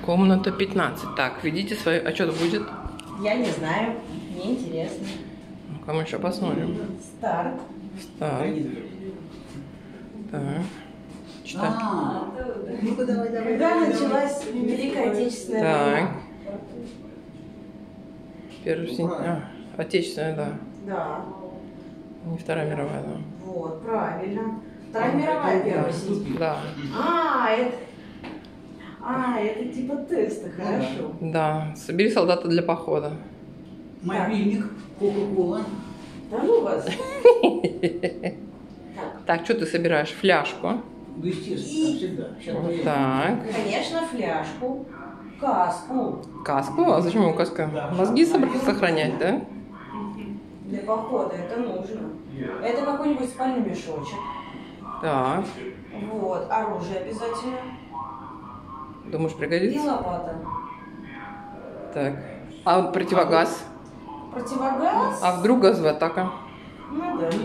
Комната 15. Так, видите свою... А что это будет? Я не знаю. Мне интересно. Ну-ка, мы еще посмотрим. Старт. Так. Так. Читай. Ну-ка, давай. Когда началась Великая Отечественная война? Так. 1 сентября. Отечественная, да. Да. Не Вторая мировая, да. Вот, правильно. Вторая мировая, 1 сентября. Да. Это типа теста, хорошо. Да. Собери солдата для похода. Мобильник, Кока-Кола. Да ну вас. Так, что ты собираешь? Фляжку. Ну, естественно, всегда. Сейчас Вот поедем. так. Конечно, фляжку, каску. Каску? А зачем ему каска? Мозги сохранять, да? Для похода это нужно. Это какой-нибудь спальный мешочек. Так. Вот, оружие обязательно. Думаешь, И пригодится? лопата. Так. А противогаз? Противогаз? А вдруг газовая атака? Ну да.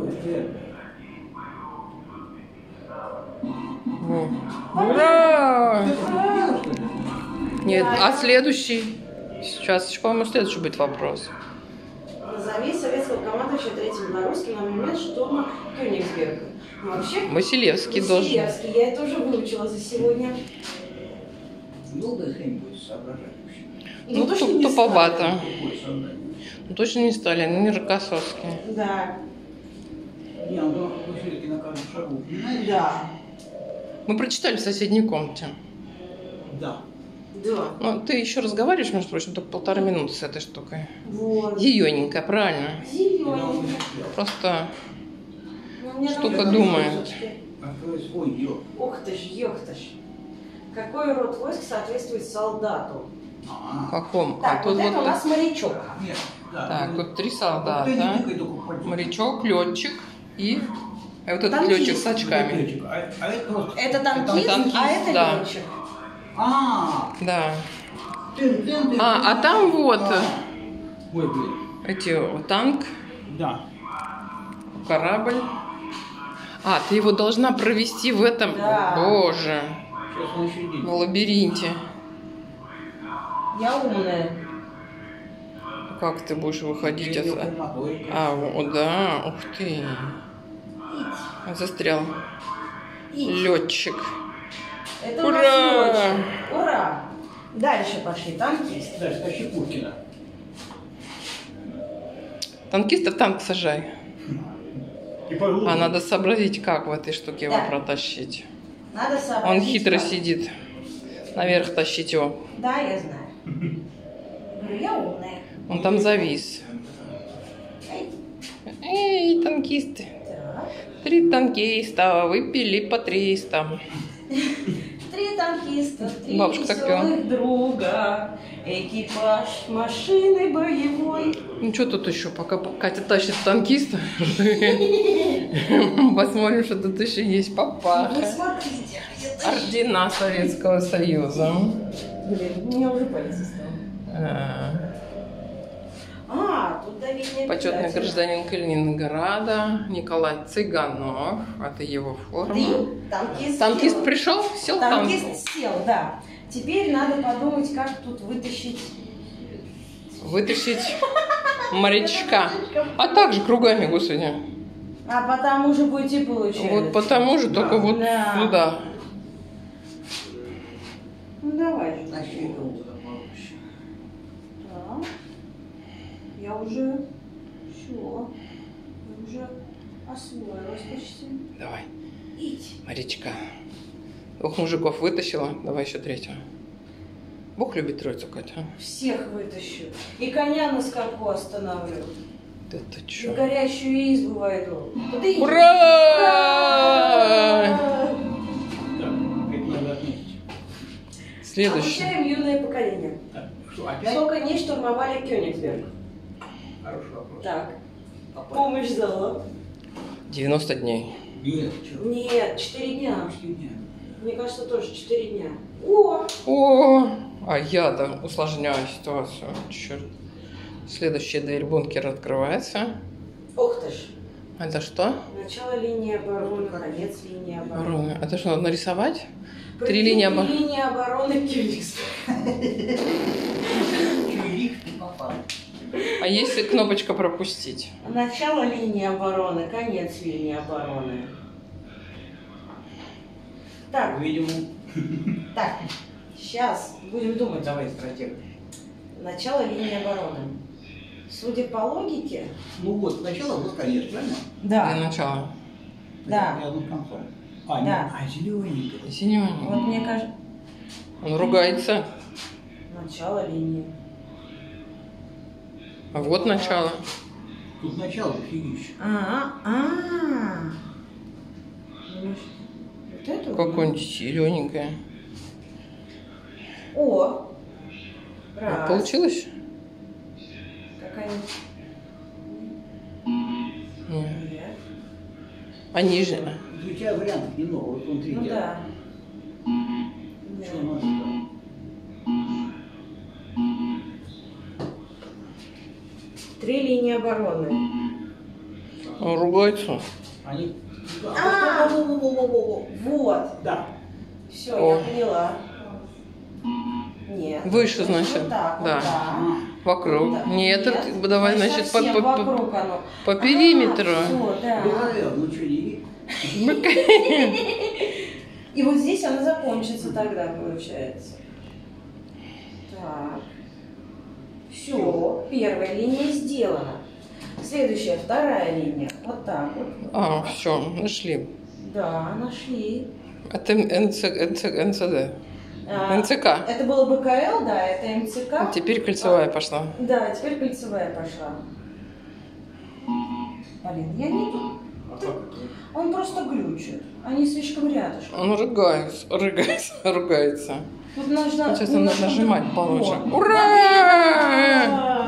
Ура! Нет, а следующий? Сейчас, по-моему, следующий будет вопрос. Назови советского командующего Третьим Белорусским на момент штурма Кёнигсберга. Вообще, Василевский должен. Василевский. Я это уже выучила за сегодня. Долго хрень будет соображать вообще. Ну, точно не туповато. Какое создание? Ну, точно не Сталин, не Рокоссовский. Да. Не, он все-таки на каждом шагу. Знаешь? Да. Мы прочитали в соседней комнате. Да. Да. Ну, ты еще разговариваешь, между прочим, только 1,5 минуты с этой штукой. Вот. Зелененькая, правильно. Зелененькая. Просто Ну, у меня там Что-то вот думает. кусочки. Открылась. Ой, ё. Ух ты ж, ёх ты ж. Какой род войск соответствует солдату? А, в каком? Так, тут вот это у нас морячок. нет. Да. Так, тут 3 Ты не солдата. тыкай только в пальцем. Морячок, летчик и вот этот Танкист. летчик с очками. Летчик. А это просто... Это танкист, танкист, а это да. летчик. Да. Ты. А там вот Ой, блин. эти танк, Да. корабль. А, ты его должна провести в этом. Да. Боже, Сейчас он еще в идет. лабиринте. Я умная. Как ты будешь выходить от... Моторика. А, о, да, ух ты. Застрял. Летчик. Это у Ура! нас летчик. Ура! Дальше пошли танкист. Дальше тащи Пушкина. Танкиста в танк сажай. И пожалуйста. А надо сообразить, как в этой штуке его Да. протащить. Надо сообразить. Он хитро как. сидит. Наверх тащить его. Да, я знаю. Говорю, я умная. Он там завис. Эй, Эй, танкисты. так. 3 танкиста выпили по 300. 3 танкиста, 3 Бабушка так веселых друга. Экипаж машины боевой. Ну что тут еще? Пока Катя тащит танкиста. Посмотрим, что тут еще есть. Вы Папаха. смотрите. Ордена Советского Союза. Блин, у меня уже палец устал. Тут давить не Почетный обязательно. гражданин Калининграда Николай Цыганов. Это его форма. Танкист, Танкист сел. пришел, сел в танк. Танкист сел, да. Теперь надо подумать, как тут вытащить. Вытащить морячка. А также кругами, господи. А по тому же пути получается. Вот потому же, только вот Да. сюда. Ну давай. Тащи его туда получше. Так. Я уже все. Я уже освоилась почти. Давай, Ить. морячка. 2 мужиков вытащила. Давай еще 3-го. Бог любит троицу, Катя. Всех вытащу. И коня на скаку остановлю. Да ты И в чё? горящую избу войду. Подойди. Ура! Так, это надо отметить. Следующий. Обучаем юное поколение. Так, что, опять? Сколько дней штурмовали Кёнигсберг? Хороший вопрос. Так. Помощь зала. 90 дней. Нет, что? Нет, 4 дня. Нет. Мне кажется, тоже 4 дня. О! О, а я-то усложняю ситуацию. Черт. Следующая дверь бункера открывается. Ух ты ж. Это что? Начало линии обороны, конец линии обороны. Это что, надо нарисовать? 3 линии обороны. Линии обороны Кёнигсберга. Чуик не попал. А если кнопочка пропустить? Начало линии обороны, конец линии обороны. Так, Видимо, так, сейчас будем думать. давай стратег. Начало линии обороны. Судя по логике... Ну вот, сначала вот конец, правильно? Для начала. Да. Рядом концом. Да. Нет, зелененький. Синего. Вот мне кажется... Он ругается. Начало линии. А вот начало. Тут начало фигища. Вот это? Какое-нибудь зелененькое. О! Раз. Получилось? Какая-нибудь... Нет. Нет. А ниже? У тебя вариантов немного, вот он третий. Ну да. Что надо там? Три линии обороны. Он ругается. Они... А! Во-во-во-во-во-во. Вот. Да. Все, О. я поняла. Нет. Выше, значит. Вот так, Да. вот так. Вокруг. Да. Нет, Нет, это давай, не значит, совсем вокруг оно. по периметру. Все, да. Ну что, не... И вот здесь оно закончится тогда, получается. Так. Все, первая линия сделана. Следующая, вторая линия. Вот так вот. А, все, нашли. Да, нашли. Это НЦД. А, НЦК. Это было БКЛ, да, это МЦК. Теперь кольцевая пошла. Да, теперь кольцевая пошла. Блин, я не... А как это? Он просто глючит. Они слишком рядышком. Он ругается. Тут нужно... Сейчас надо нажимать получше. Вот. Ура!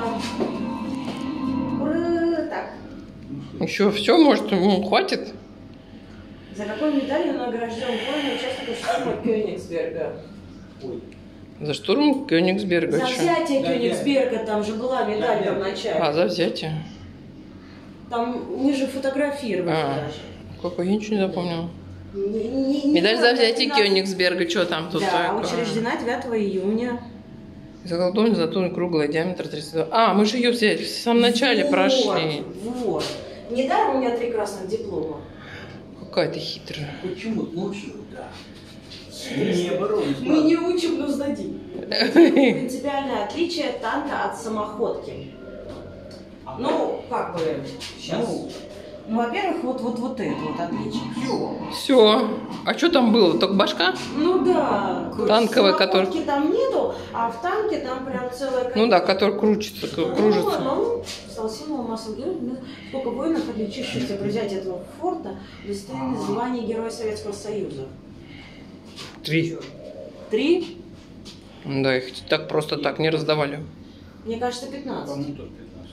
Ура! Так. Еще все, может, ему хватит? За какой медалью награжден воин, участник штурма Кёнигсберга? Ой. За штурм Кёнигсберга. За чё? взятие Да, Кёнигсберга там же была медаль Да, в начале. А, за взятие. Там мы же фотографировали А. даже. Какой, я ничего не запомнила. Не Медаль за взятие 15. Кёнигсберга, что там тут Да, такое? учреждена 9 июня. Заколдован золотой круглый, диаметр 32. А, мы же ее взяли, в самом начале Вот, прошли. Вот. Недаром у меня 3 красных диплома. Какая ты хитрая. Почему? Научил, да. Линия обороны. Мы не учим, но сдадим. Принципиальное отличие танка от самоходки. Ну, как бы сейчас. Ну, во-первых, вот это вот отличие. Все. Все. А что там было? Только башка? Ну да. Танковая, самоходки там нету, а в танке там прям целая... Ну да, который кружится. Ну, стал символом массовых героев. Сколько воинов, отличившихся при взятии этого форта, удостоены звания Героя Советского Союза. 3. 3? Да, их так просто так не раздавали. Мне кажется, 15. Кому тут 15?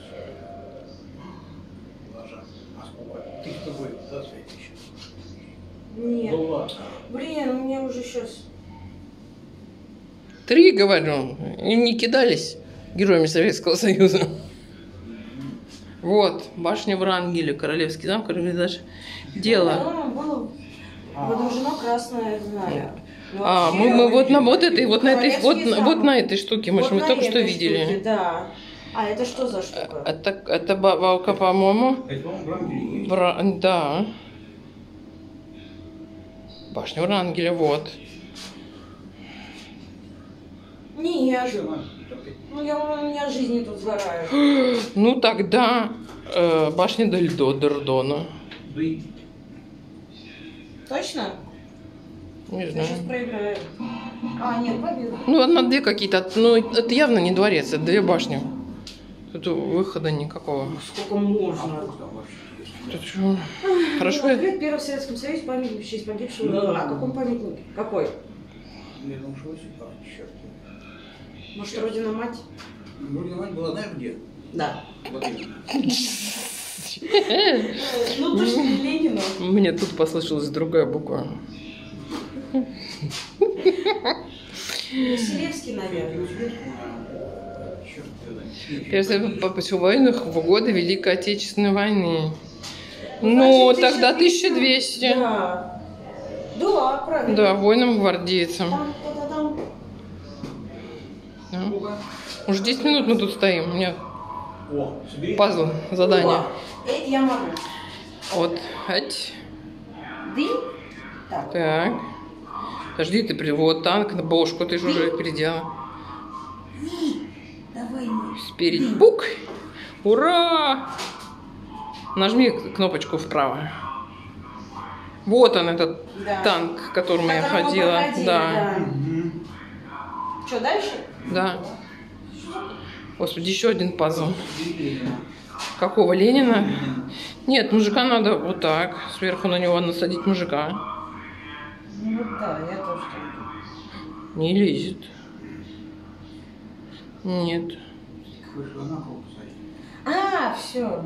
Ложа. А сколько? Ты с тобой, да, Светич? Нет. Ну ладно. Блин, у меня уже сейчас... 3, говорю. И не кидались героями Советского Союза. Вот, башня Врангеля, Королевский замок, даже дело. Было водружено красное знамя. А, мы вот на вот этой, вот на этой, вот на этой штуке, мы же только что видели. Да. А это что за штука? Это балка, по-моему. Это вам Врангель. Да. Башня Врангеля, вот. Нет. Что надо? Ну, у меня жизни тут сгорают. Ну тогда башня Дордона. Да и... Точно? Не Я знаю. сейчас проиграю. А, нет, победа. Ну, одна, две какие-то. Ну, это явно не дворец, это 2 башни. Тут выхода никакого. Сколько можно? Сколько там вообще есть? Тут что? Хорошо. Открыт первый в Советском Союзе памятник в честь погибшего. Да. А каком памятнике? Какой? Я думаю, что черт. Может, Родина-мать? Вроде мать была, знаешь, где? Да. Вот именно. Ну, точно не Ленина. Мне тут послышалась другая буква. Василевский, наверное. После военных в годы Великой Отечественной войны. Ну, тогда 1200. Да. Да, правильно. Да, воинам-гвардейцам. Там, там. Да. Уже 10 минут мы тут стоим. У меня О, собери. пазл, задание. Это я могу. Вот. Ать. Дым. Так. Так. Подожди, ты вот танк на бошку ты же уже переделала. Давай. Спереди. Бук. Ура! Нажми кнопочку вправо. Вот он, этот танк, к которому я ходила. Да. Что, дальше? Да. Господи, еще один пазл. Какого, Ленина? Нет, мужика надо вот так. Сверху на него насадить мужика. Ну вот да, я тоже. Не лезет. Нет. А, все.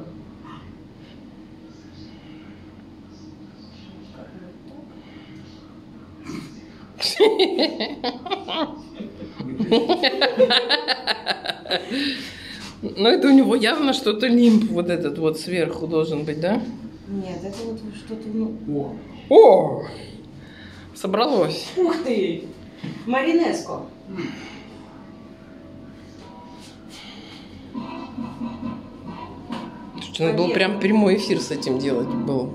Ну, это у него явно что-то лимб вот этот вот сверху должен быть, да? Нет, это вот что-то, ну... О! Собралось. Ух ты! Маринеско. Надо было прям прямой эфир с этим делать был.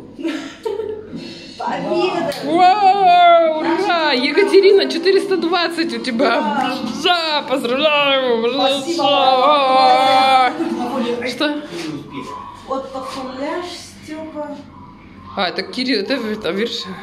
Победа! Вау! Ура! Екатерина, 420 у тебя! Да, поздравляю! Что? Вот похваляешь, Степа. А, это Кирилл, это верш...